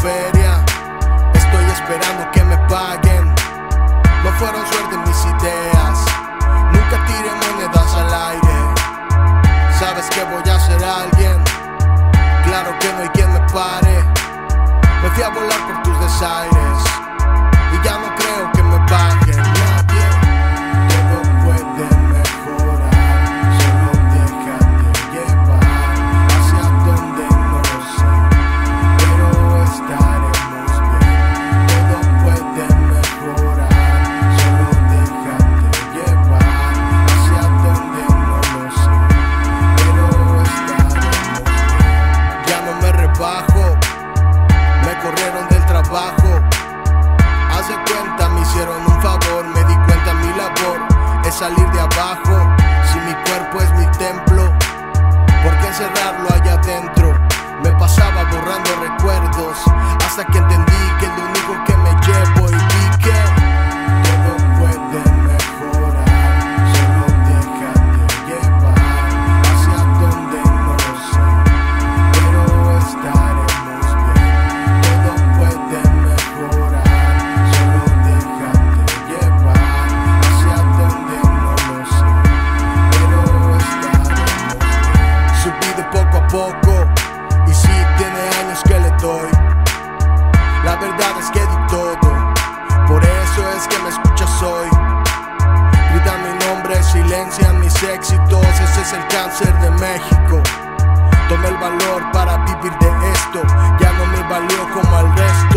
feria, estoy esperando que me paguen. No fueron suerte mis ideas, nunca tiré monedas al aire. Sabes que voy a ser alguien, claro que no hay quien me pare. Me fui a volar por tus desaires y ya no creo que me paguen nadie. Todo puede mejorar, solo déjate llevar hacia donde no lo sé, pero estaremos bien. Todo puede mejorar, solo déjate llevar hacia donde no lo sé, pero estaremos bien. Ya no me rebajo, me corrieron del trabajo. Haz de cuenta, me hicieron un favor. Me di cuenta, mi labor es salir de abajo. Si mi cuerpo es mi templo, ¿por qué encerrarlo allá adentro? Me pasaba borrando recuerdos hasta que entendí que es lo único que me llevo. Y vi que todo puede mejorar, solo déjate llevar hacia donde no lo sé, pero estaremos bien. Todo puede mejorar, solo déjate llevar hacia donde no lo sé, pero estaremos bien. Subí de poco a poco y sí tiene años que le doy. La verdad es que di todo, por eso es que me escuchas hoy. Grita mi nombre, silencian mis éxitos, ese es el cáncer de México. Tomé el valor para vivir de esto, ya no me valió como al resto.